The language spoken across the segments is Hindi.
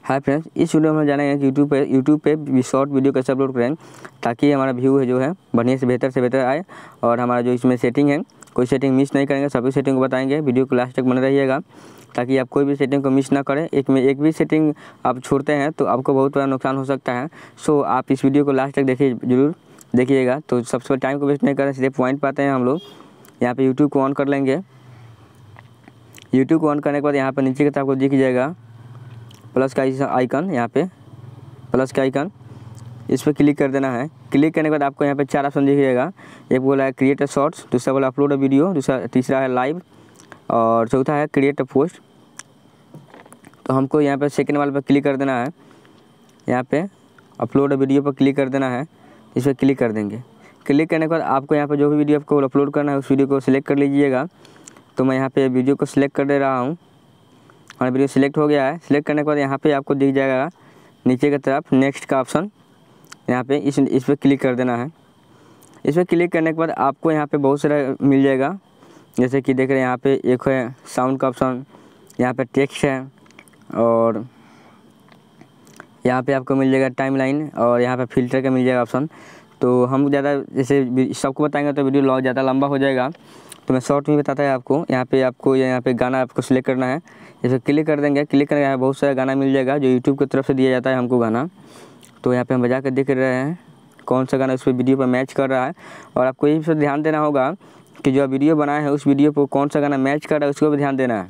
हाय फ्रेंड्स, इस वीडियो में हम जानेंगे कि यूट्यूब पे शॉर्ट वीडियो कैसे अपलोड करें ताकि हमारा व्यू है जो है बढ़िया से बेहतर आए। और हमारा जो इसमें सेटिंग है, कोई सेटिंग मिस नहीं करेंगे, सभी सेटिंग को बताएंगे। वीडियो को लास्ट तक बने रहिएगा ताकि आप कोई भी सेटिंग को मिस ना करें। एक भी सेटिंग आप छोड़ते हैं तो आपको बहुत बड़ा नुकसान हो सकता है। सो आप इस वीडियो को लास्ट तक जरूर देखिएगा। तो सबसे टाइम को वेस्ट नहीं करें, सीधे पॉइंट पाते हैं हम लोग। यहाँ पर यूट्यूब को ऑन कर लेंगे। यूट्यूब को ऑन करने के बाद यहाँ पर नीचे की तरफ आपको दिख जाएगा प्लस का आइकन। यहाँ पे प्लस का आइकन, इस पर क्लिक कर देना है। क्लिक करने के बाद आपको यहाँ पे 4 ऑप्शन दिखिएगा। एक बोला है क्रिएट अ शॉर्ट्स, दूसरा बोला अपलोड अ वीडियो, तीसरा है लाइव और चौथा है क्रिएट अ पोस्ट। तो हमको यहाँ पे सेकंड वाले पर क्लिक कर देना है। यहाँ पे अपलोड अ वीडियो पर क्लिक कर देना है। इस पर क्लिक कर देंगे। क्लिक करने के बाद आपको यहाँ पर जो भी वीडियो आपको अपलोड करना है उस वीडियो को सिलेक्ट कर लीजिएगा। तो मैं यहाँ पे वीडियो को सिलेक्ट कर दे रहा हूँ और वीडियो सिलेक्ट हो गया है। सिलेक्ट करने के बाद यहाँ पे आपको दिख जाएगा नीचे की तरफ नेक्स्ट का ऑप्शन। यहाँ पे इस पर क्लिक कर देना है। इस पर क्लिक करने के बाद आपको यहाँ पे बहुत सारा मिल जाएगा। जैसे कि देख रहे हैं यहाँ पे एक है साउंड का ऑप्शन, यहाँ पे टेक्स्ट है और यहाँ पे आपको मिल जाएगा टाइमलाइन और यहाँ पे फिल्टर का मिल जाएगा ऑप्शन। तो हम ज़्यादा जैसे सबको बताएंगे तो वीडियो ज़्यादा लंबा हो जाएगा, तो मैं शॉर्ट में बताता है आपको। यहाँ पे गाना आपको सिलेक्ट करना है। इसे क्लिक कर देंगे। क्लिक करने के बहुत सारा गाना मिल जाएगा जो यूट्यूब की तरफ से दिया जाता है हमको गाना। तो यहाँ पे हम बजा कर देख रहे हैं कौन सा गाना उस पर वीडियो पर मैच कर रहा है। और आपको ये भी ध्यान देना होगा कि जो वीडियो बनाया है उस वीडियो पर कौन सा गाना मैच कर रहा है उसको भी ध्यान देना है।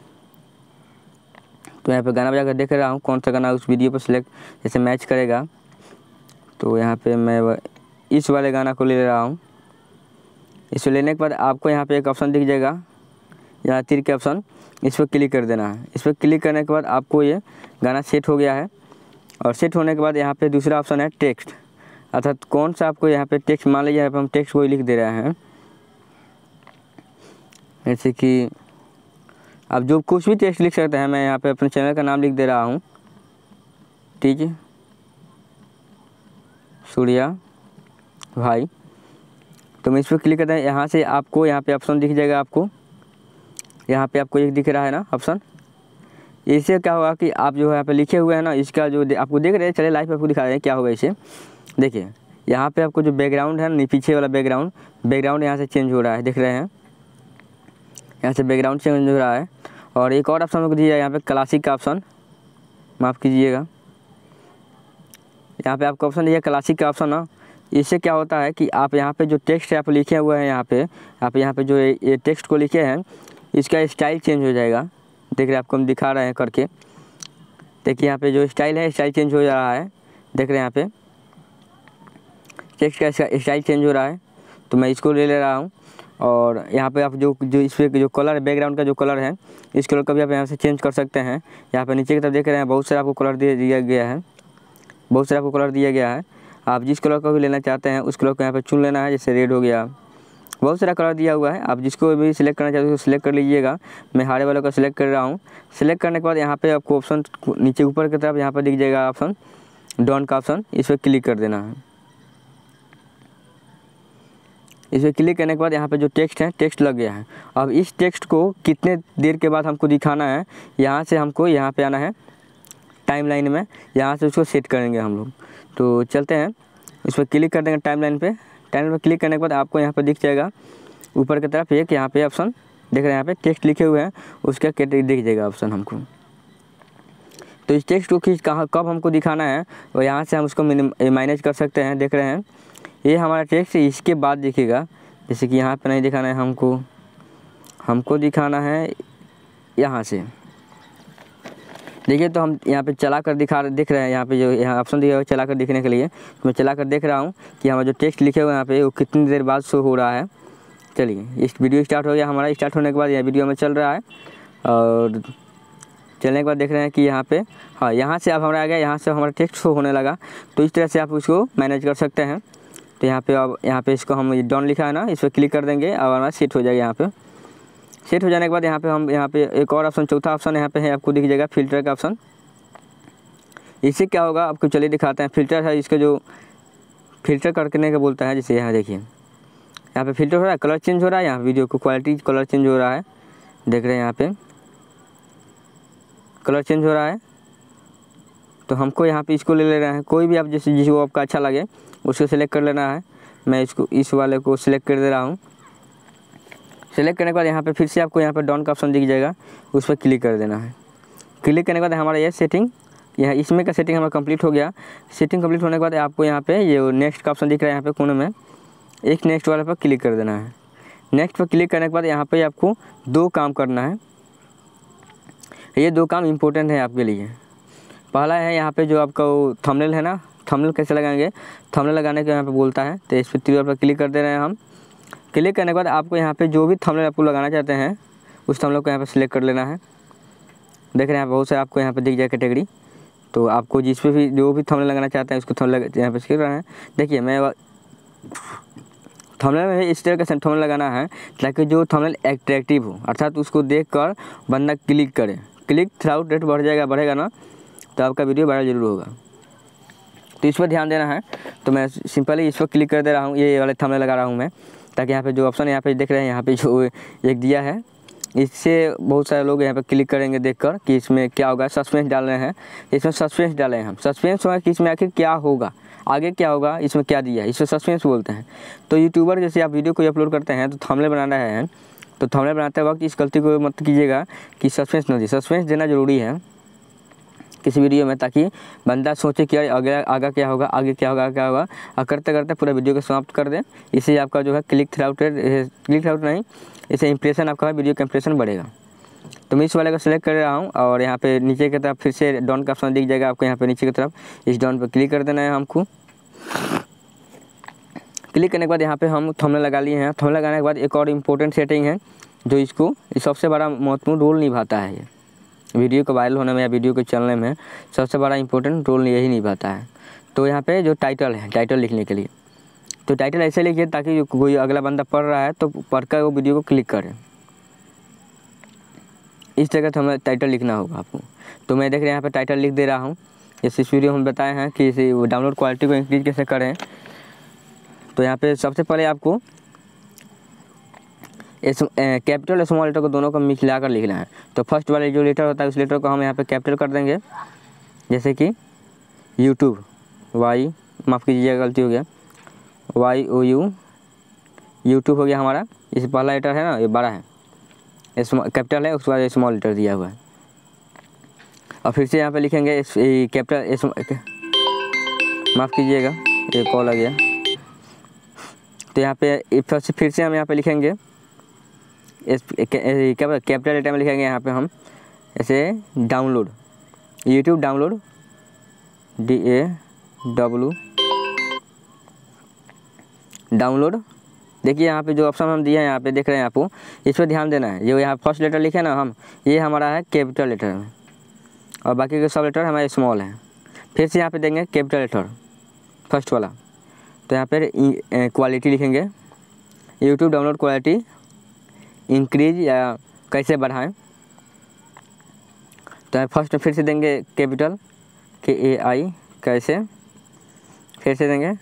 तो यहाँ पे गाना बजा कर देख रहा हूँ कौन सा गाना उस वीडियो पर सिलेक्ट जैसे मैच करेगा। तो यहाँ पे मैं इस वाले गाना को ले रहा हूँ। इसे लेने के बाद आपको यहाँ पे एक ऑप्शन दिख जाएगा, यहाँ तीर के ऑप्शन, इस पर क्लिक कर देना है। इस पर क्लिक करने के बाद आपको ये गाना सेट हो गया है। और सेट होने के बाद यहाँ पे दूसरा ऑप्शन है टेक्स्ट, अर्थात कौन सा आपको यहाँ पे टेक्स्ट, मान लीजिए यहाँ पे हम टेक्स्ट को ही लिख दे रहे हैं। जैसे कि आप जो कुछ भी टेक्स्ट लिख सकते हैं। मैं यहाँ पे अपने चैनल का नाम लिख दे रहा हूँ, ठीक है, सूर्या भाई। तो मैं इस पर क्लिक करता हूँ। यहाँ से आपको यहाँ पे ऑप्शन दिख जाएगा। आपको यहाँ पे आपको एक दिख रहा है ना ऑप्शन। इससे क्या होगा कि आप जो है यहाँ पे लिखे हुए हैं ना, इसका जो आपको देख रहे हैं, चले लाइव आपको दिखा रहे हैं क्या होगा इसे। देखिए यहाँ पे आपको जो बैकग्राउंड है ना, पीछे वाला बैकग्राउंड यहाँ से चेंज हो रहा है, देख रहे हैं, यहाँ से बैकग्राउंड चेंज हो रहा है। और एक और ऑप्शन आपको दिया है यहाँ पे क्लासिक का ऑप्शन, माफ़ कीजिएगा, यहाँ पे आपको ऑप्शन दिया क्लासिक का ऑप्शन ना। इससे क्या होता है कि आप यहाँ पे जो टेक्स्ट है आप लिखे हुए हैं, यहाँ पे जो ये टेक्स्ट को लिखे हैं इसका स्टाइल चेंज हो जाएगा। देख रहे हैं, आपको हम दिखा रहे हैं करके। देखिए यहाँ पे जो स्टाइल है, स्टाइल चेंज हो जा रहा है, देख रहे हैं यहाँ पे टेक्स्ट का स्टाइल चेंज हो रहा है। तो मैं इसको ले रहा हूँ। और यहाँ पे आप जो इस पर जो कलर है, बैकग्राउंड का जो कलर है, इस कलर का भी आप यहाँ से चेंज कर सकते हैं। यहाँ पर नीचे की तरफ देख रहे हैं बहुत सारा आपको कलर दिया गया है। आप जिस कलर को भी लेना चाहते हैं उस कलर को यहाँ पे चुन लेना है। जैसे रेड हो गया, बहुत सारा कलर दिया हुआ है, आप जिसको भी सिलेक्ट करना चाहते हो उसको सिलेक्ट कर लीजिएगा। मैं हरे वाले को सिलेक्ट कर रहा हूँ। सिलेक्ट करने के बाद यहाँ पे आपको ऑप्शन नीचे ऊपर की तरफ यहाँ पर दिख जाएगा ऑप्शन डन का ऑप्शन, इस पर क्लिक कर देना है। इस पर क्लिक करने के बाद यहाँ पे जो टेक्स्ट है, टेक्स्ट लग गया है। अब इस टेक्स्ट को कितने देर के बाद हमको दिखाना है, यहाँ से हमको यहाँ पे आना है टाइमलाइन में, यहाँ से उसको सेट करेंगे हम लोग। तो चलते हैं, इस पर क्लिक कर देंगे टाइमलाइन पे क्लिक करने के बाद आपको यहाँ पर दिख जाएगा ऊपर की तरफ एक यहाँ पे ऑप्शन, देख रहे हैं यहाँ पे टेक्स्ट लिखे हुए हैं, उसका कैटेगरी दिख जाएगा ऑप्शन हमको। तो इस टेक्स्ट को कब हमको दिखाना है और यहाँ से हम उसको मैनेज कर सकते हैं। देख रहे हैं ये हमारा टेक्स्ट इसके बाद दिखेगा। जैसे कि यहाँ पर नहीं दिखाना है हमको दिखाना है यहाँ से। देखिए तो हम यहाँ पे चला कर देख रहे हैं, यहाँ पे जो यहाँ ऑप्शन दिया हुआ है चला कर दिखने के लिए। तो मैं चला कर देख रहा हूँ कि हमारा जो टेक्स्ट लिखे हुए हैं यहाँ पे वो कितनी देर बाद शो हो रहा है। चलिए इस वीडियो स्टार्ट हो गया हमारा। स्टार्ट होने के बाद यह वीडियो में चल रहा है और चलने के बाद देख रहे हैं कि यहाँ पे हाँ, यहाँ से अब हमारा आ गया, यहाँ से हमारा टेक्स्ट शो होने लगा। तो इस तरह से आप उसको मैनेज कर सकते हैं। तो यहाँ पे इसको हम डन लिखा है ना, इस पर क्लिक कर देंगे और हमारा सेट हो जाएगा। यहाँ पे सेट हो जाने के बाद यहाँ पे एक और ऑप्शन, चौथा ऑप्शन यहाँ पे है, आपको दिख जाएगा फिल्टर का ऑप्शन। इससे क्या होगा आपको चलिए दिखाते हैं। फिल्टर है, इसका जो फिल्टर करने का बोलता है। जैसे यहाँ देखिए यहाँ पे फिल्टर हो रहा है, कलर चेंज हो रहा है, यहाँ वीडियो को क्वालिटी कलर चेंज हो रहा है, देख रहे हैं यहाँ पे कलर चेंज हो रहा है। तो हमको यहाँ पे इसको ले लेना है। कोई भी आप जैसे जिसको आपका अच्छा लगे उसको सिलेक्ट कर लेना है। मैं इसको इस वाले को सिलेक्ट कर दे रहा हूँ। सिलेक्ट करने के बाद यहाँ पे फिर से आपको यहाँ पे डाउन का ऑप्शन दिख जाएगा, उस पर क्लिक कर देना है। क्लिक करने के बाद हमारा ये सेटिंग यहाँ इसमें का सेटिंग हमारा कंप्लीट हो गया। सेटिंग कंप्लीट होने के बाद आपको यहाँ पे ये नेक्स्ट का ऑप्शन दिख रहा है, यहाँ पे कोने में एक नेक्स्ट वाले पर क्लिक कर देना है। नेक्स्ट पर क्लिक करने के बाद यहाँ पे आपको 2 काम करना है। ये 2 काम इम्पोर्टेंट है आपके लिए। पहला है यहाँ पे जो आपका वो थंबनेल है ना, थंबनेल कैसे लगाएंगे, थंबनेल लगाने के यहाँ पे बोलता है, तो इस पर 3 पर क्लिक कर दे रहे हैं हम। क्लिक करने के बाद आपको यहाँ पे जो भी थंबनेल आपको लगाना चाहते हैं उस थंबनेल को यहाँ पे सिलेक्ट कर लेना है। देख रहे हैं बहुत से आपको यहाँ पे दिख जाए कैटेगरी, तो आपको जिस पे भी जो भी थंबनेल लगाना चाहते हैं उसको थंबनेल यहाँ पे सिलेक्ट करना है। देखिए मैं थंबनेल में इस तरह का थंबनेल लगाना है ताकि जो थंबनेल एट्रैक्टिव हो, अर्थात उसको देखकर बंदा क्लिक करे। क्लिक थ्राउट रेट बढ़ेगा ना, तो आपका वीडियो वायरल जरूर होगा। तो इस पर ध्यान देना है। तो मैं सिंपली इस पर क्लिक कर दे रहा हूँ, ये वाले थंबनेल लगा रहा हूँ मैं, ताकि यहाँ पे जो ऑप्शन यहाँ पे देख रहे हैं, यहाँ पे जो एक दिया है, इससे बहुत सारे लोग यहाँ पे क्लिक करेंगे देखकर कि इसमें क्या होगा। सस्पेंस डाल रहे हैं, इसमें सस्पेंस डाले हैं हम। सस्पेंस होगा कि इसमें आखिर क्या होगा, आगे क्या होगा, इसमें क्या दिया है, इसमें सस्पेंस बोलते हैं। तो यूट्यूबर जैसे आप वीडियो को अपलोड करते हैं तो थंबनेल बनाना है, तो थंबनेल बनाते वक्त इस गलती को मत कीजिएगा कि सस्पेंस न दी। सस्पेंस देना ज़रूरी है किसी वीडियो में, ताकि बंदा सोचे कि आगे क्या होगा, आगे क्या होगा, क्या होगा, और करते करते पूरा वीडियो को समाप्त कर दें। इससे आपका जो है क्लिक थ्राउट नहीं, इससे इंप्रेशन आपका वीडियो का इंप्रेशन बढ़ेगा। तो मैं इस वाले को सिलेक्ट कर रहा हूँ और यहाँ पे नीचे की तरफ फिर से डाउन का ऑप्शन दिख जाएगा आपको। यहाँ पे नीचे की तरफ इस डाउन पर क्लिक कर देना है हमको। क्लिक करने के बाद यहाँ पे हम थंबनेल लगा लिए हैं। थंबनेल लगाने के बाद एक और इम्पोर्टेंट सेटिंग है जो इसको सबसे बड़ा महत्वपूर्ण रोल निभाता है। ये वीडियो को वायरल होने में या वीडियो को चलने में सबसे बड़ा इंपॉर्टेंट रोल यही निभाता है। तो यहाँ पे जो टाइटल है, टाइटल लिखने के लिए, तो टाइटल ऐसे लिखिए ताकि कोई अगला बंदा पढ़ रहा है तो पढ़कर वो वीडियो को क्लिक करे। इस तरह का हमें टाइटल लिखना होगा आपको। तो मैं देख रहे हैं यहाँ पे टाइटल लिख दे रहा हूँ। जैसे इस वीडियो हम बताए हैं कि इसे डाउनलोड क्वालिटी को इंक्रीज कैसे करें। तो यहाँ पे सबसे पहले आपको कैपिटल स्मॉल लेटर को दोनों को मिला कर लिखना है। तो फर्स्ट वाले जो लेटर होता है उस लेटर को हम यहाँ पे कैपिटल कर देंगे, जैसे कि यूट्यूब, वाई, माफ़ कीजिएगा गलती हो गया, YOU, यूट्यूब हो गया हमारा। इस पहला लेटर है ना, ये बड़ा है, कैपिटल है, उसके बाद स्मॉल लेटर दिया हुआ है। और फिर से यहाँ पे लिखेंगे कैपिटल, माफ़ कीजिएगा ये कॉल आ गया। तो यहाँ पे फिर से हम यहाँ पे लिखेंगे कैपिटल लेटर में लिखेंगे यहाँ पे हम ऐसे download, YouTube download, DAW download. देखिए यहाँ पे जो ऑप्शन हम दिए हैं यहाँ पे देख रहे हैं आपको, इस पर ध्यान देना है। जो यहाँ फर्स्ट लेटर लिखे ना हम, ये हमारा है कैपिटल लेटर में, और बाकी के सब लेटर हमारे स्मॉल हैं। फिर से यहाँ पे देंगे कैपिटल लेटर फर्स्ट वाला। तो यहाँ पर क्वालिटी लिखेंगे, यूट्यूब डाउनलोड क्वालिटी इंक्रीज या कैसे बढ़ाएं। तो फर्स्ट फिर से देंगे कैपिटल KAI कैसे, फिर से देंगे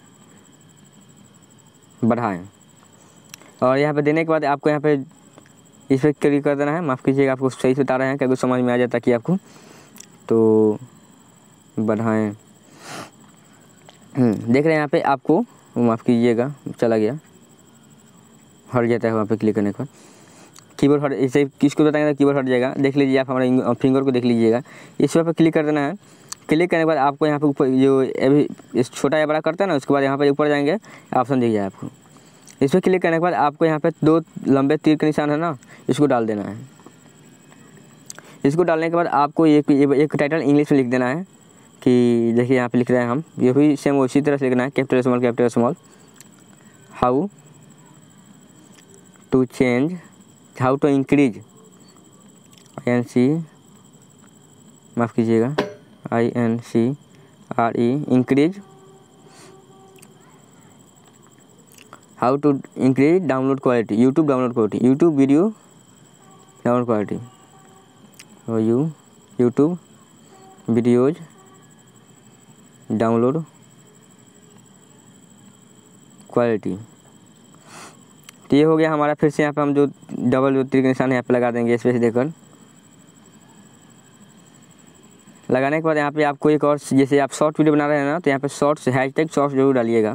बढ़ाएं। और यहाँ पे देने के बाद आपको यहाँ पे इस पर क्लिक कर देना है। माफ़ कीजिएगा आपको सही से बता रहे हैं क्या कुछ समझ में आ जाता कि आपको। तो बढ़ाएं, देख रहे हैं यहाँ पे आपको, माफ़ कीजिएगा चला गया, हट जाता है वहाँ पे क्लिक करने के बाद। कीबोर्ड हट, इसे किसको बताएंगे कीबोर्ड हट जाएगा। देख लीजिए आप हमारे फिंगर को देख लीजिएगा। इस पर क्लिक कर देना है। क्लिक करने के बाद आपको यहाँ पे ऊपर जो अभी इस छोटा या बड़ा करता है ना, उसके बाद यहाँ पे ऊपर जाएंगे ऑप्शन दिख जाए आपको। इस पर क्लिक करने के बाद आपको यहाँ पे 2 लंबे तीर के निशान है ना, इसको डाल देना है। इसको डालने के बाद आपको एक टाइटल इंग्लिश में लिख देना है कि देखिए यहाँ पे लिख रहे हैं हम, ये भी सेम उसी तरह से लिखना है, capital small, how to change, how to increase, माफ़ कीजिएगा INCRE increase, how to increase download quality, YouTube download quality, YouTube video download quality, और यूट्यूब वीडियोज डाउनलोड क्वालिटी। तो ये हो गया हमारा। फिर से यहाँ पे हम जो डबल जो तीर के निशान यहाँ पे लगा देंगे स्पेस देकर, लगाने के बाद यहाँ पे आपको एक और, जैसे आप शॉर्ट वीडियो बना रहे हैं ना, तो यहाँ पे शॉर्ट्स हैशटैग शॉर्ट्स जरूर डालिएगा।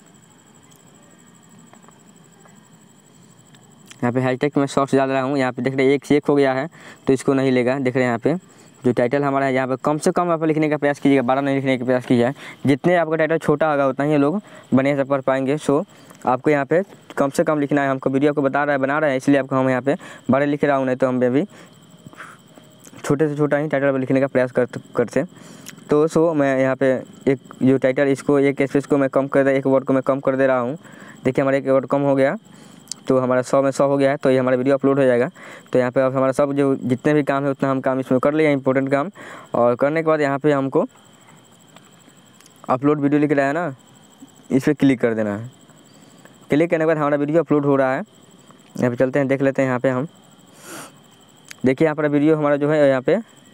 यहाँ पे हैशटैग मैं शॉर्ट्स डाल रहा हूँ। यहाँ पे देख रहे हैं 1 से 1 हो गया है, तो इसको नहीं लेगा। देख रहे हैं यहाँ पे जो टाइटल हमारा है, यहाँ पे कम से कम आप लिखने का प्रयास कीजिएगा, 12 नहीं लिखने का प्रयास कीजिए। जितने आपका टाइटल छोटा होगा उतना ही लोग बढ़िया से पढ़ पाएंगे। सो आपको यहाँ पे कम से कम लिखना है। हमको वीडियो को बता रहा है, बना रहा है, इसलिए आपको हम यहाँ पे बड़े लिख रहा हूँ, नहीं तो हम भी छोटे से छोटा ही टाइटल लिखने का प्रयास करते। तो सो मैं यहाँ पे एक जो टाइटल, इसको एक स्पेस को मैं कम कर दे, एक वर्ड को मैं कम कर दे रहा हूँ। देखिए हमारा एक वर्ड कम हो गया, तो हमारा 100 में 100 हो गया है, तो ये हमारा वीडियो अपलोड हो जाएगा। तो यहाँ पे अब हमारा सब जो जितने भी काम है उतना हम काम इसमें कर लिया, इंपॉर्टेंट काम। और करने के बाद यहाँ पे हमको अपलोड वीडियो लिख रहा है ना, इस पर क्लिक कर देना है। क्लिक करने के बाद हमारा वीडियो अपलोड हो रहा है। यहाँ पे चलते हैं, देख लेते हैं। यहाँ पे हम देखिए यहाँ पर वीडियो हमारा जो है, यहाँ पे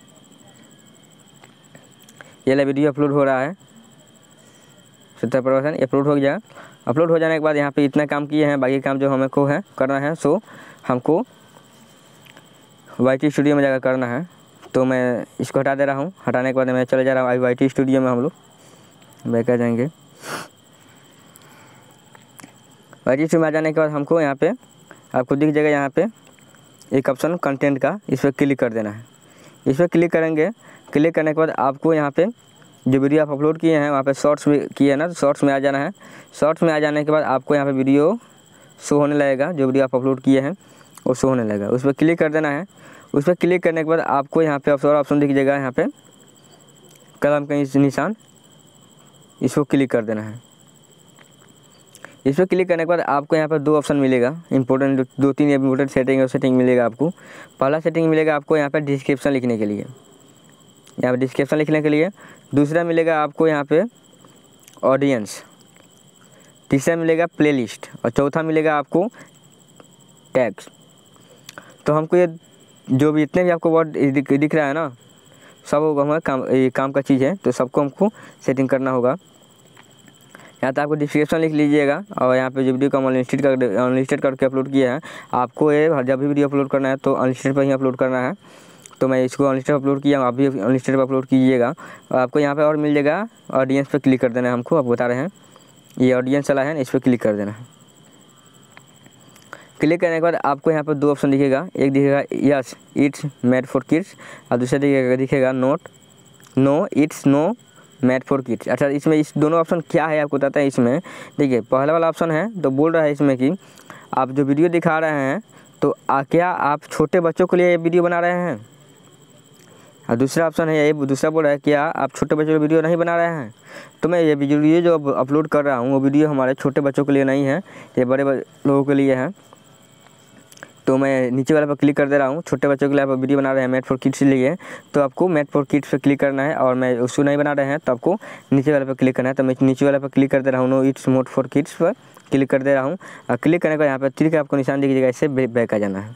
ये वाला वीडियो अपलोड हो रहा है 70% अपलोड हो गया। अपलोड हो जाने के बाद यहाँ पे इतना काम किए हैं, बाकी काम जो हमको है करना है, सो हमको YT स्टूडियो में जाकर करना है। तो मैं इसको हटा दे रहा हूँ। हटाने के बाद मैं चले जा रहा हूँ YT स्टूडियो में। हम लोग बैक आ जाएंगे। YT स्टूडियो में आ जाने के बाद हमको यहाँ पे आपको दिख जाएगा यहाँ पे एक ऑप्शन कंटेंट का, इस पर क्लिक कर देना है। इस पर क्लिक करेंगे। क्लिक करने के बाद आपको यहाँ पे जो वीडियो आप अपलोड किए हैं वहाँ पे शॉर्ट्स में किए हैं ना, तो शॉर्ट्स में आ जाना है। शॉर्ट्स में आ जाने के बाद आपको यहाँ पे वीडियो शो होने लगेगा, जो वीडियो आप अपलोड किए हैं वो शो होने लगेगा। उस पर क्लिक कर देना है। उस पर क्लिक करने के बाद आपको यहाँ पे और ऑप्शन दिख जाएगा, यहाँ पे कलम का निशान, इसको क्लिक कर देना है। इस पर क्लिक करने के बाद आपको यहाँ पर 2 ऑप्शन मिलेगा, इंपॉर्टेंट 2-3 इंपॉर्टेंट सेटिंग और सेटिंग मिलेगा आपको। पहला सेटिंग मिलेगा आपको यहाँ पर डिस्क्रिप्शन लिखने के लिए, यहाँ पे डिस्क्रिप्शन लिखने के लिए। दूसरा मिलेगा आपको यहाँ पे ऑडियंस। तीसरा मिलेगा प्लेलिस्ट और चौथा मिलेगा आपको टैग्स। तो हमको ये जो भी इतने भी आपको वर्ड दिख रहा है ना, सब हमारा काम का चीज़ है, तो सबको हमको सेटिंग करना होगा। यहाँ तो आपको डिस्क्रिप्शन लिख लीजिएगा। और यहाँ पे जो वीडियो को हम अनलिस्टेड करके अपलोड किया है, आपको ये जब भी वीडियो अपलोड करना है तो अनलिस्टेड पर ही अपलोड करना है। तो मैं इसको अनलिस्टेड अपलोड किया, आप भी अनलिस्टेड पर अपलोड कीजिएगा। और आपको यहाँ पे और मिल जाएगा ऑडियंस पे क्लिक कर देना है। हमको आप बता रहे हैं ये ऑडियंस चला है, इस पर क्लिक कर देना है। क्लिक करने के बाद आपको यहाँ पर 2 ऑप्शन दिखेगा, एक दिखेगा yes it's made for kids और दूसरा दिखेगा no it's no made for kids. अच्छा, इसमें इस दोनों ऑप्शन क्या है आपको बताते हैं। इसमें देखिए पहला वाला ऑप्शन है तो बोल रहा है इसमें कि आप जो वीडियो दिखा रहे हैं तो क्या आप छोटे बच्चों के लिए ये वीडियो बना रहे हैं। और दूसरा ऑप्शन है, ये दूसरा बोल रहा है क्या आप छोटे बच्चों के वीडियो नहीं बना रहे हैं। तो मैं ये वीडियो जो अपलोड कर रहा हूँ वो वीडियो हमारे छोटे बच्चों के लिए नहीं है, ये बड़े लोगों के लिए है। तो मैं नीचे वाले पर क्लिक कर दे रहा हूँ। छोटे बच्चों के लिए आप वीडियो बना रहे हैं मेड फॉर किड्स लिए, तो आपको मेड फॉर किड्स पर क्लिक करना है। और मैं उसको नहीं बना रहे हैं तो आपको नीचे वाले पर क्लिक करना है। तो मैं नीचे वाले पर क्लिक कर दे रहा हूँ, no it's mode for kids पर क्लिक कर दे रहा हूँ। और क्लिक करने के बाद यहाँ पर तीर का आपको निशान दिखिएगा, इससे बैक आ जाना है।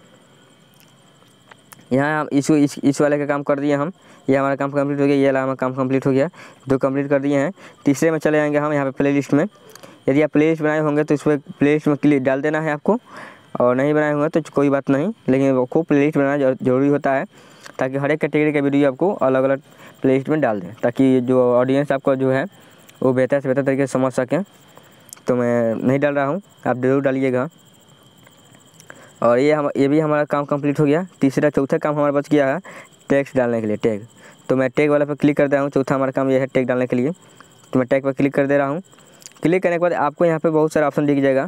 यहाँ हम इस वाले का काम कर दिए हम, ये हमारा काम कंप्लीट हो गया, ये वाला हमारा काम कंप्लीट हो गया, 2 कंप्लीट कर दिए हैं। तीसरे में चले जाएंगे हम यहाँ पे प्लेलिस्ट में। यदि आप प्लेलिस्ट बनाए होंगे तो इस पर प्लेलिस्ट में क्लिक डाल देना है आपको, और नहीं बनाए होंगे तो कोई बात नहीं, लेकिन आपको प्लेलिस्ट बनाना ज़रूरी होता है, ताकि हर एक कैटेगरी का वीडियो आपको अलग अलग प्लेलिस्ट में डाल दें, ताकि जो ऑडियंस आपका जो है वो बेहतर से बेहतर तरीके से समझ सकें। तो मैं नहीं डाल रहा हूँ, आप ज़रूर डालिएगा। और ये भी हमारा काम कंप्लीट हो गया। तीसरा चौथा काम हमारा बच गया है टैग्स डालने के लिए, टैग। तो मैं टैग वाला पर क्लिक कर दे रहा हूँ। चौथा हमारा काम ये है टैग डालने के लिए, तो मैं टैग पर क्लिक कर दे रहा हूँ। क्लिक करने के बाद आपको यहाँ पे बहुत सारा ऑप्शन दिख जाएगा।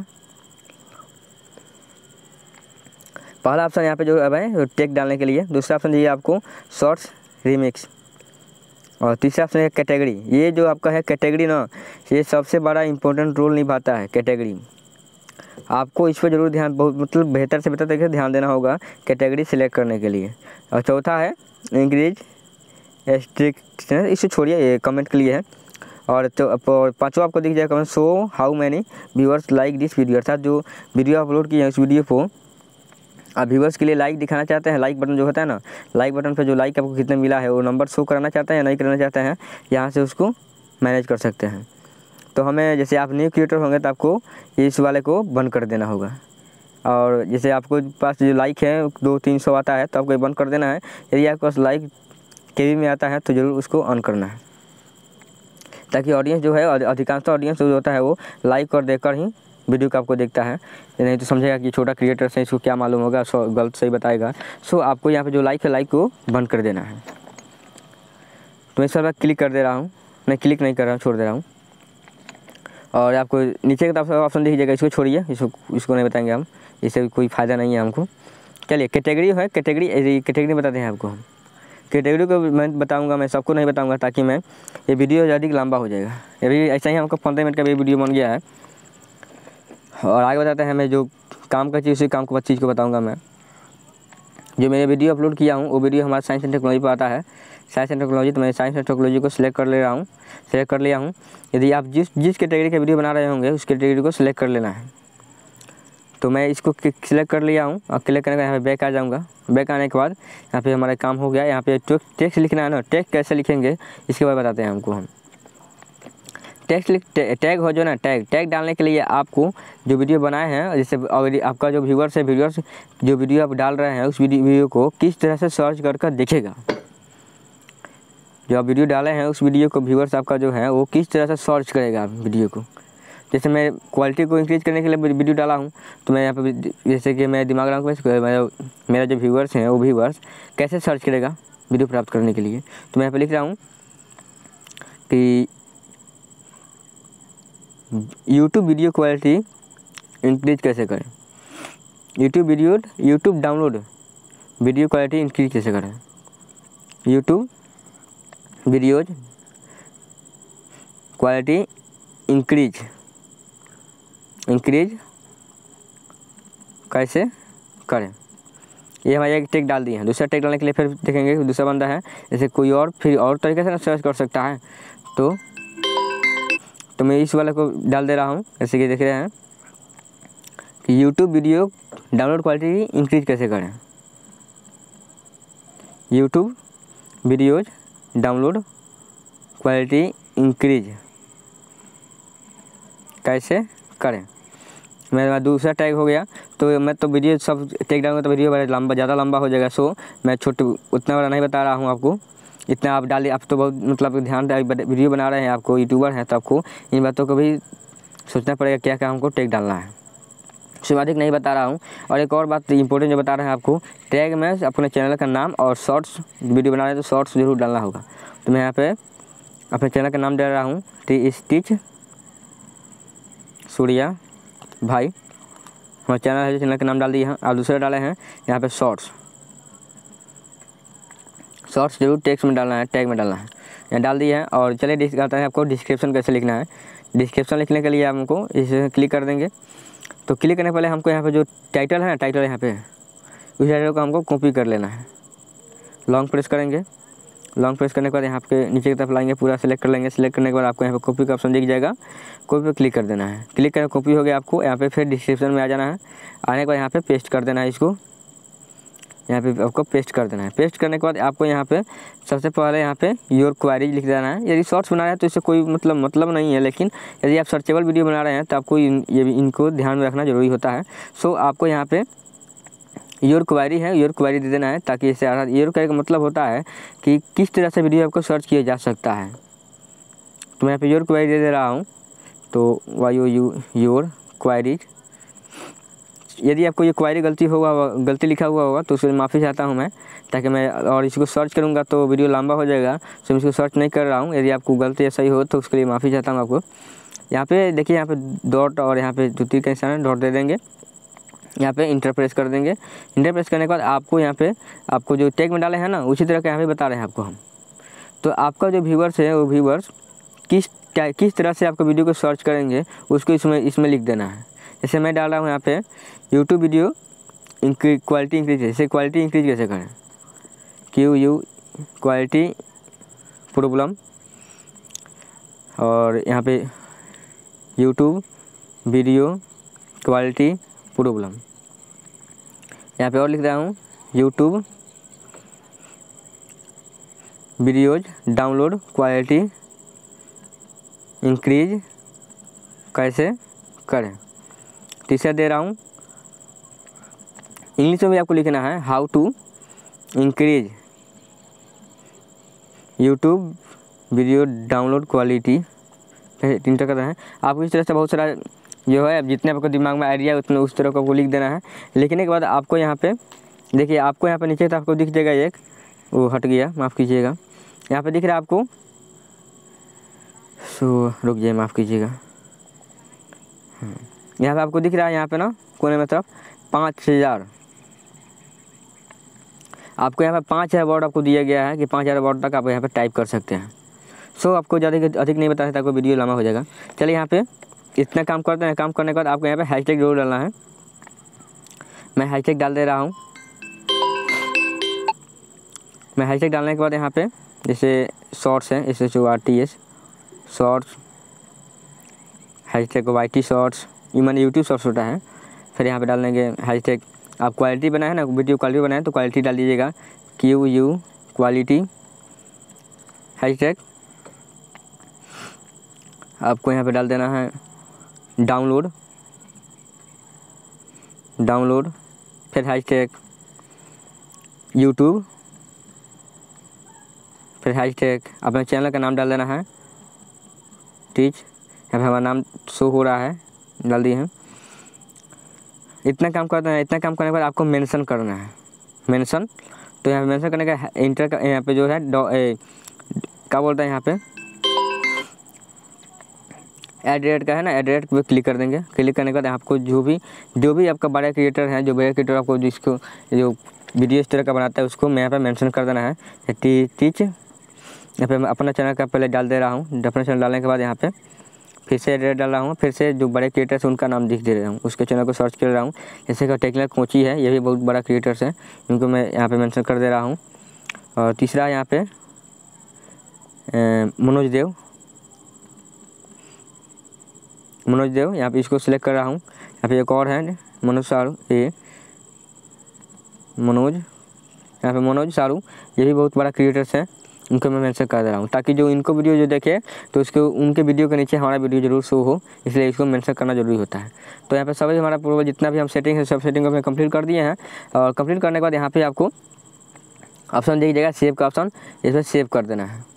पहला ऑप्शन यहाँ पे जो है टैग डालने के लिए, दूसरा ऑप्शन दिया आपको शॉर्ट्स रिमिक्स, और तीसरा ऑप्शन है कैटेगरी। ये जो आपका है कैटेगरी ना, ये सबसे बड़ा इंपॉर्टेंट रोल निभाता है कैटेगरी। आपको इस पर जरूर ध्यान, बहुत मतलब बेहतर से बेहतर तरीके से ध्यान देना होगा कैटेगरी सिलेक्ट करने के लिए। और चौथा है इंक्रीज स्ट्रिक्टनेस, इसे छोड़िए, ये कमेंट के लिए है। और पांचवा आपको दिख जाएगा comment, show how many viewers like this video, अर्थात जो वीडियो अपलोड किए हैं उस वीडियो को आप व्यूअर्स के लिए लाइक दिखाना चाहते हैं। लाइक बटन जो होता है ना, लाइक बटन पे जो लाइक आपको कितने मिला है वो नंबर शो कराना चाहते हैं या नहीं कराना चाहते हैं, यहाँ से उसको मैनेज कर सकते हैं। तो हमें जैसे आप न्यू क्रिएटर होंगे तो आपको इस वाले को बंद कर देना होगा। और जैसे आपको पास जो लाइक है 200-300 आता है तो आपको ये बंद कर देना है। यदि आपके पास लाइक केबी में आता है तो ज़रूर उसको ऑन करना है, ताकि ऑडियंस जो है अधिकांशतः ऑडियंस जो होता है वो लाइक और देखकर ही वीडियो को आपको देखता है, नहीं तो समझेगा कि छोटा क्रिएटर है इसको क्या मालूम होगा, गलत सही बताएगा। सो आपको यहाँ पे जो लाइक है लाइक को बंद कर देना है। तो मैं इस बार क्लिक कर दे रहा हूँ, नहीं क्लिक नहीं कर रहा हूँ, छोड़ दे रहा हूँ। और आपको नीचे की तरफ ऑप्शन दिखिएगा, इसको छोड़िए, इसको नहीं बताएंगे हम, इससे कोई फ़ायदा नहीं है हमको। चलिए कैटेगरी है, कैटेगरी बताते हैं आपको हम। कैटेगरी को मैं बताऊंगा, मैं सबको नहीं बताऊंगा ताकि मैं ये वीडियो ज़्यादा लंबा हो जाएगा। अभी ऐसा ही हमको 15 मिनट का भी वीडियो बन गया है। और आगे बताते हैं मैं जो काम का चीज़ उसी काम को चीज़ को बताऊँगा। मैं जो मैंने वीडियो अपलोड किया हूँ वो वीडियो हमारा साइंस एंड टेक्नोलॉजी पर आता है, साइंस एंड टेक्नोलॉजी। तो मैं साइंस एंड टेक्नोलॉजी को सिलेक्ट कर ले रहा हूँ, सेलेक्ट कर लिया हूँ। यदि आप जिस कैटेगरी का वीडियो बना रहे होंगे उस कैटेगरी को सिलेक्ट कर लेना है। तो मैं इसको सिलेक्ट कर लिया हूँ और क्लिक करने का यहाँ पे बैक आ जाऊँगा। बैक आने के बाद यहाँ पे हमारा काम हो गया। यहाँ पे टेक्स्ट लिखना है ना, टेक्स्ट कैसे लिखेंगे इसके बारे में बताते हैं हमको हम। टैग हो जो ना, टैग डालने के लिए आपको जो वीडियो बनाए हैं, जैसे ऑलरेडी आपका जो व्यूअर्स है, व्यूअर्स जो वीडियो आप डाल रहे हैं उस वीडियो को किस तरह से सर्च कर देखेगा। जो आप वीडियो डाले हैं उस वीडियो को व्यूअर्स आपका जो है वो किस तरह से सर्च करेगा वीडियो को। जैसे मैं क्वालिटी को इंक्रीज़ करने के लिए वीडियो डाला हूँ, तो मैं यहाँ पे जैसे कि मैं दिमाग रहा हूँ मेरा जो व्यूअर्स हैं वो व्यूअर्स कैसे सर्च करेगा वीडियो प्राप्त करने के लिए। तो मैं यहाँ पे लिख रहा हूँ कि यूट्यूब वीडियो क्वालिटी इंक्रीज कैसे करें, YouTube download video quality increase कैसे करें, यूट्यूब वीडियोज क्वालिटी इंक्रीज कैसे करें। ये हमारे एक टेक डाल दिए हैं। दूसरा टेक डालने के लिए फिर देखेंगे दूसरा बंदा है, जैसे कोई और फिर और तरीके से सर्च कर सकता है। तो मैं इस वाले को डाल दे रहा हूँ, जैसे कि देख रहे हैं कि YouTube video download quality increase कैसे करें, YouTube videos download quality increase कैसे करें। मेरा दूसरा टैग हो गया। तो मैं तो वीडियो सब टैग डालूंगा तो वीडियो बड़ा ज़्यादा लंबा हो जाएगा। सो मैं छोटे उतना बड़ा नहीं बता रहा हूँ आपको, इतना आप डालिए। आप तो बहुत मतलब ध्यान से वीडियो बना रहे हैं, आपको यूट्यूबर हैं तो आपको इन बातों को भी सोचना पड़ेगा क्या क्या हमको टैग डालना है। उससे अधिक नहीं बता रहा हूँ। और एक और बात इंपॉर्टेंट जो बता रहे हैं आपको, टैग में अपने चैनल का नाम और शॉर्ट्स वीडियो बना रहे हैं तो शॉर्ट्स जरूर डालना होगा। तो मैं यहाँ पे अपने चैनल का नाम दे रहा हूँ, टीच सूर्या भाई हमारा चैनल है, चैनल का नाम डाल दिए हैं। और दूसरे डाले हैं यहाँ पे शॉर्ट्स जरूर टेक्स्ट में डालना है, टैग में डालना है, यहाँ डाल दिए हैं। और चलिए आता है आपको डिस्क्रिप्शन कैसे लिखना है। डिस्क्रिप्शन लिखने के लिए हमको इसे क्लिक कर देंगे। तो क्लिक करने पहले हमको यहाँ पे जो टाइटल है ना, टाइटल यहाँ पे उस टाइटल को हमको कॉपी कर लेना है। लॉन्ग प्रेस करेंगे, लॉन्ग प्रेस करने के बाद यहाँ पे नीचे की तरफ लाएंगे, पूरा सेलेक्ट कर लेंगे। सेलेक्ट करने के बाद आपको यहाँ पे कॉपी का ऑप्शन दिख जाएगा, कॉपी पे क्लिक कर देना है। क्लिक करके कॉपी हो गया। आपको यहाँ पे फिर डिस्क्रिप्शन में आ जाना है। आने के बाद यहाँ पे पेस्ट कर देना है, इसको यहाँ पे आपको पेस्ट कर देना है। पेस्ट करने के बाद आपको यहाँ पे सबसे पहले यहाँ पे योर क्वारीज लिख देना है। यदि शॉर्ट्स बना रहे हैं तो इससे कोई मतलब नहीं है, लेकिन यदि आप सर्चेबल वीडियो बना रहे हैं तो आपको ये भी इनको ध्यान में रखना जरूरी होता है। सो आपको यहाँ पे योर क्वारी है, योर क्वारी दे देना है, ताकि इससे योर क्वारी का मतलब होता है कि किस तरह से वीडियो आपको सर्च किया जा सकता है। तो मैं यहाँ पे योर क्वारी दे रहा हूँ, तो योर क्वारीज। यदि आपको ये क्वारी गलती लिखा हुआ होगा तो उसमें माफ़ी चाहता हूँ मैं, ताकि मैं और इसको सर्च करूँगा तो वीडियो लंबा हो जाएगा। तो मैं इसको सर्च नहीं कर रहा हूँ। यदि आपको गलती या सही हो तो उसके लिए माफ़ी चाहता हूँ आपको। यहाँ पे देखिए, यहाँ पे डॉट और यहाँ पे जो तीर का निशान है डॉट दे देंगे। यहाँ पे इंटर प्रेस कर देंगे। इंटर प्रेस करने के बाद आपको यहाँ पे आपको जो टैग में डाले हैं ना उसी तरह के यहाँ पे बता रहे हैं आपको हम। तो आपका जो व्यूअर्स है वो व्यूअर्स किस तरह से आपको वीडियो को सर्च करेंगे उसको इसमें लिख देना है। जैसे मैं डाल रहा हूँ यहाँ पे यूट्यूब वीडियो क्वालिटी इंक्रीज, जैसे क्वालिटी इंक्रीज कैसे करें, क्वालिटी प्रॉब्लम। और यहाँ पे यूट्यूब वीडियो क्वालिटी प्रॉब्लम। यहाँ पे और लिख रहा हूँ YouTube videos download quality increase कैसे करें। तीसरा दे रहा हूँ, इंग्लिश में भी आपको लिखना है, how to increase YouTube video download quality enter करना है। आपको इस तरह से बहुत सारा जो है जितने आपको दिमाग में आइडिया है उतने उस तरह को आपको लिख देना है। लिखने के बाद आपको यहाँ पे देखिए, आपको यहाँ पे नीचे तो आपको दिख जाएगा एक, वो हट गया, माफ़ कीजिएगा, यहाँ पे दिख रहा है आपको, सो रुक जाइए, माफ़ कीजिएगा, यहाँ पे आपको दिख रहा है, यहाँ पे ना कोने में तरफ 5000, आपको यहाँ पे 5000 वर्ड आपको दिया गया है कि 5000 वर्ड तक आप यहाँ पे टाइप कर सकते हैं। सो आपको ज़्यादा अधिक नहीं बता सकता, आपको वीडियो लंबा हो जाएगा। चलिए यहाँ पे इतना काम करते हैं। काम करने के बाद आपको यहाँ पे हैशटैग जरूर डालना है। मैं हैशटैग डाल दे रहा हूँ। मैं हैशटैग डालने के बाद यहाँ पे जैसे शॉर्ट्स है, SHORTS shorts, hashtag YT shorts, ये मैंने यूट्यूब शॉर्ट्स होता है। फिर यहाँ पे डाल देंगे हैशटैग, आप क्वालिटी बनाए ना, वीडियो क्वालिटी बनाए तो क्वालिटी डाल दीजिएगा, QU क्वालिटी हैशटैग। आपको यहाँ पे डाल देना है डाउनलोड, फिर हैशटैग यूट्यूब, फिर हैशटैग अपने चैनल का नाम डाल देना है टीच, यहाँ पे हमारा नाम शो हो रहा है, डाल दिए हैं। इतना काम करना है। इतना काम करने के बाद आपको मेंशन करना है, मेंशन, तो यहाँ पे मेंशन करने का इंटर का यहाँ पे जो है क्या बोलता है, यहाँ पे एड का है ना, एड पे क्लिक कर देंगे। क्लिक करने के बाद आपको जो भी आपका बड़ा क्रिएटर है, जो बड़ा क्रिएटर आपको जिसको जो वीडियो इस तरह का बनाता है उसको मैं यहाँ पे मेंशन कर देना है टीच। यहाँ पे मैं अपना चैनल का पहले डाल दे रहा हूँ। अपना चैनल डालने के बाद यहाँ पे फिर से एड डाल रहा हूँ, फिर से जो बड़े क्रिएटर्स हैं उनका नाम दिख दे रहा हूँ, उसके चैनल को सर्च कर रहा हूँ। जैसे कि टेक्निकल कोची है, ये भी बहुत बड़ा क्रिएटर्स है, इनको मैं यहाँ पे मेंशन कर दे रहा हूँ। और तीसरा यहाँ पे मनोज देव, यहाँ पे इसको सिलेक्ट कर रहा हूँ। यहाँ पे एक और है मनोज सारू, ये भी बहुत बड़ा क्रिएटर्स है, उनको मैं मेंशन कर दे रहा हूँ, ताकि जो इनको वीडियो जो देखे तो उसको उनके वीडियो के नीचे हमारा वीडियो जरूर शो हो, इसलिए इसको मेंशन करना जरूरी होता है। तो यहाँ पे सभी हमारा पूरा जितना भी हम सेटिंग है सब सेटिंग को हमने कंप्लीट कर दिए हैं। और कंप्लीट करने के बाद यहाँ पे आपको ऑप्शन दिख जाएगा सेव का ऑप्शन, इसमें सेव कर देना है।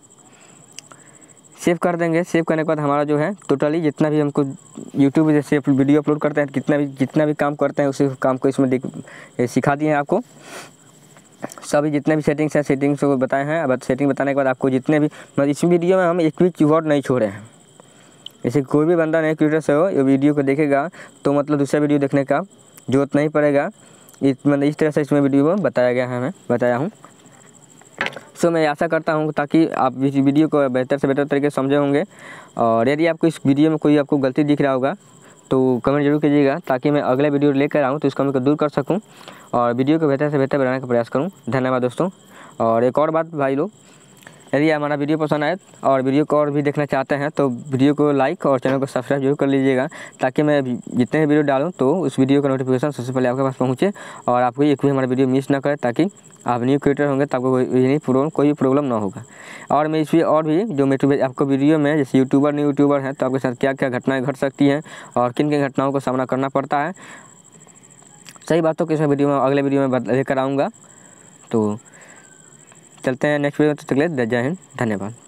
सेव कर देंगे। सेव करने के बाद हमारा जो है टोटली जितना भी हमको यूट्यूब जैसे वीडियो अपलोड करते हैं, जितना भी काम करते हैं उसी काम को इसमें सिखा दिए हैं आपको। सभी जितने भी सेटिंग्स हैं, सेटिंग्स को बताए हैं। अब सेटिंग बताने के बाद आपको जितने भी मतलब इस वीडियो में हम एक भी कीवर्ड नहीं छोड़े हैं। जैसे कोई भी बंदा नए क्रिएटर से हो, ये वीडियो को देखेगा तो मतलब दूसरा वीडियो देखने का जरूरत नहीं पड़ेगा। मतलब इस तरह से इसमें वीडियो में बताया गया है, मैं बताया हूँ। सो मैं आशा करता हूँ ताकि आप इस वीडियो को बेहतर से बेहतर तरीके से समझे होंगे। और यदि आपको इस वीडियो में कोई आपको गलती दिख रहा होगा तो कमेंट जरूर कीजिएगा, ताकि मैं अगले वीडियो लेकर आऊँ तो इस कमी को दूर कर सकूँ और वीडियो को बेहतर से बेहतर बनाने का प्रयास करूँ। धन्यवाद दोस्तों। और एक और बात भाई लोग, यदि हमारा वीडियो पसंद आए और वीडियो को और भी देखना चाहते हैं तो वीडियो को लाइक और चैनल को सब्सक्राइब जरूर कर लीजिएगा, ताकि मैं जितने भी वीडियो डालूँ तो उस वीडियो का नोटिफिकेशन सबसे पहले आपके पास पहुँचे और आपको एक भी हमारा वीडियो मिस ना करे, ताकि आप न्यू क्रिएटर होंगे तो आपको कोई प्रॉब्लम ना होगा। और मैं इसमें और भी जो मैं आपको वीडियो में जैसे न्यू यूट्यूबर हैं तो आपके साथ क्या क्या घटनाएँ घट सकती हैं और किन किन घटनाओं का सामना करना पड़ता है, सही बातों के वीडियो में अगले वीडियो में लेकर आऊँगा। तो चलते हैं नेक्स्ट वीडियो, तक के लिए जय हिंद, धन्यवाद।